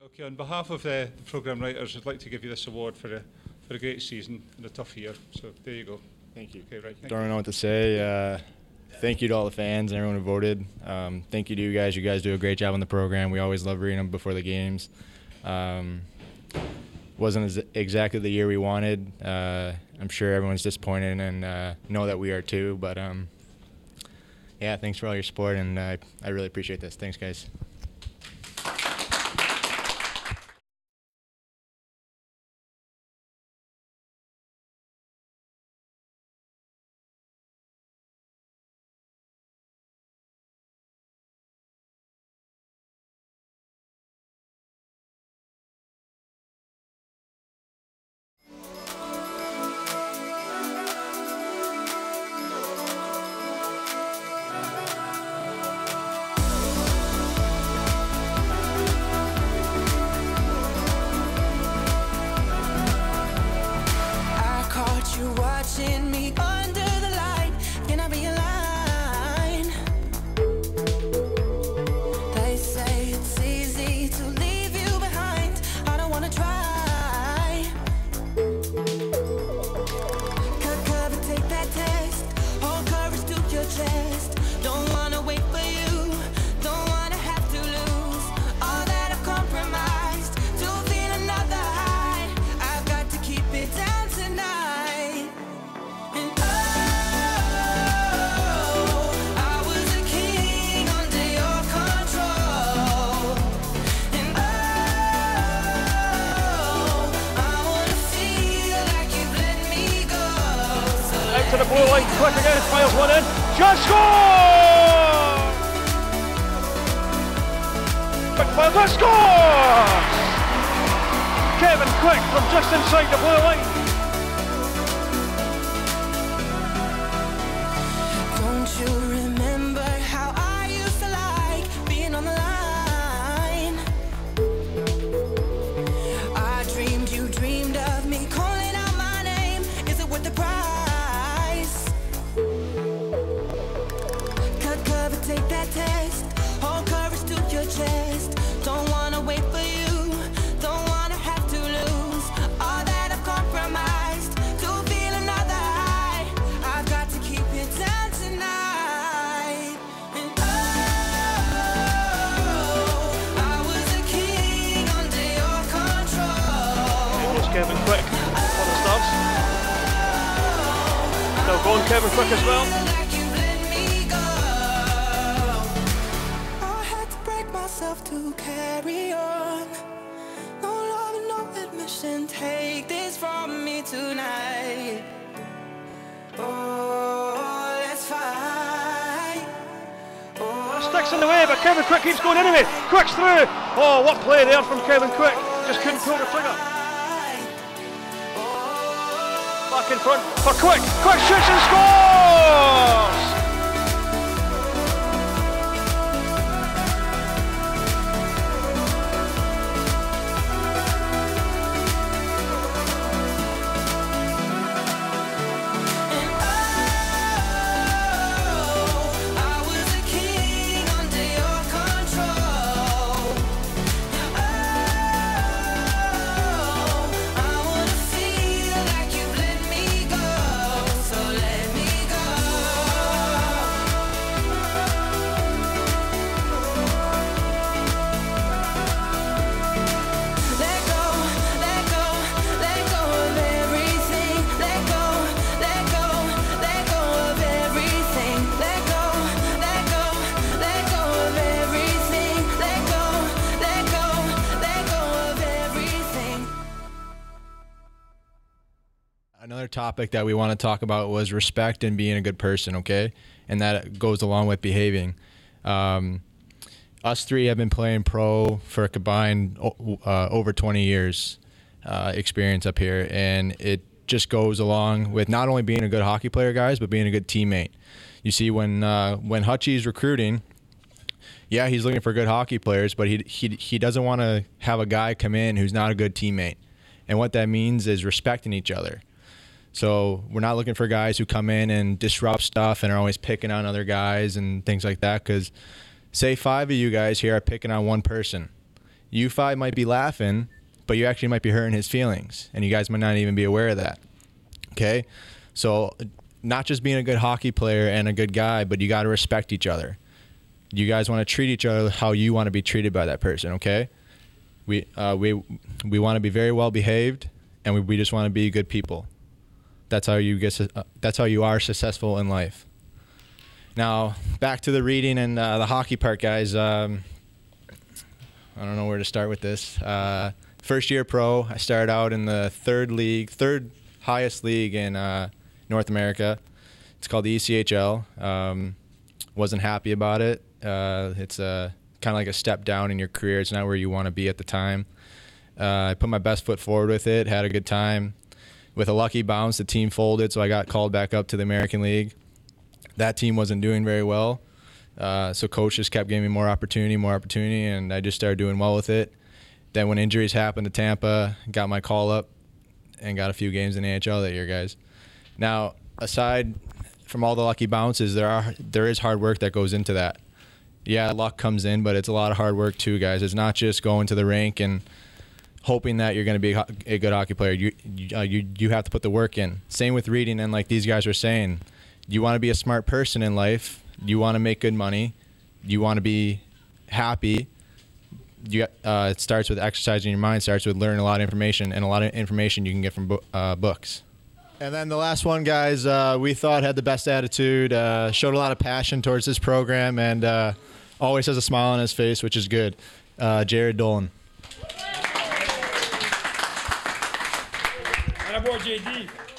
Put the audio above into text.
Okay, on behalf of the programme writers, I'd like to give you this award for a great season and a tough year. So there you go. Thank you. Okay, right. Don't know what to say. Thank you to all the fans and everyone who voted. Thank you to you guys. You guys do a great job on the program. We always love reading them before the games. Wasn't exactly the year we wanted. I'm sure everyone's disappointed and know that we are too. But yeah, thanks for all your support, and I really appreciate this. Thanks, guys. Watching me under the light, can I be a line? They say it's easy to leave you behind. I don't wanna try. Cover, take that test. Hold courage to your chest. Don't wanna wait for you. Don't wanna have to lose all that I've compromised to feel another high. I've got to keep it down tonight. To the blue line, quick again, fires one in, just score! Quick fire, that scores! Kevin Quick from just inside the blue line. Don't you remember how I used to like being on the line? I dreamed you dreamed of me calling out my name. Is it worth the price? Take that test, hold courage to your chest. Don't wanna wait for you, don't wanna have to lose all that I've compromised to feel another high. I've got to keep it down tonight. And I was a king under your control. Here's Kevin Quick on the starts. Still going Kevin Quick as well. To carry on, no love and no admission. Take this from me tonight. Oh, let's fight. Sticks in the way, but Kevin Quick keeps going anyway. Quick's through. Oh, what play there from Kevin Quick. Just couldn't pull the trigger. Back in front for Quick. Quick shoots and scores! Another topic that we want to talk about was respect and being a good person, okay? And that goes along with behaving. Us three have been playing pro for a combined over 20 years experience up here, and it just goes along with not only being a good hockey player, guys, but being a good teammate. You see, when Hutchie's recruiting, yeah, he's looking for good hockey players, but he doesn't want to have a guy come in who's not a good teammate. And what that means is respecting each other. So we're not looking for guys who come in and disrupt stuff and are always picking on other guys and things like that, because say 5 of you guys here are picking on one person. You five might be laughing, but you actually might be hurting his feelings, and you guys might not even be aware of that. Okay? So not just being a good hockey player and a good guy, but you got to respect each other. You guys want to treat each other how you want to be treated by that person, okay? We want to be very well behaved, and we just want to be good people. That's how you are successful in life. Now, back to the reading and the hockey part, guys. I don't know where to start with this. First year pro, I started out in the third highest league in North America. It's called the ECHL. Wasn't happy about it. It's kind of like a step down in your career. It's not where you want to be at the time. I put my best foot forward with it, had a good time. With a lucky bounce, the team folded, so I got called back up to the American League. That team wasn't doing very well, so coach just kept giving me more opportunity, and I just started doing well with it. Then when injuries happened to Tampa, got my call up and got a few games in the AHL that year, guys. Now, aside from all the lucky bounces, there is hard work that goes into that. Yeah, luck comes in, but it's a lot of hard work too, guys. It's not just going to the rink and hoping that you're going to be a good hockey player. You have to put the work in. Same with reading, and like these guys were saying, you want to be a smart person in life. You want to make good money. You want to be happy. It starts with exercising your mind. Starts with learning a lot of information, and a lot of information you can get from books. And then the last one, guys, we thought had the best attitude, showed a lot of passion towards this program, and always has a smile on his face, which is good. Jared Dolan. Attaboy, JD.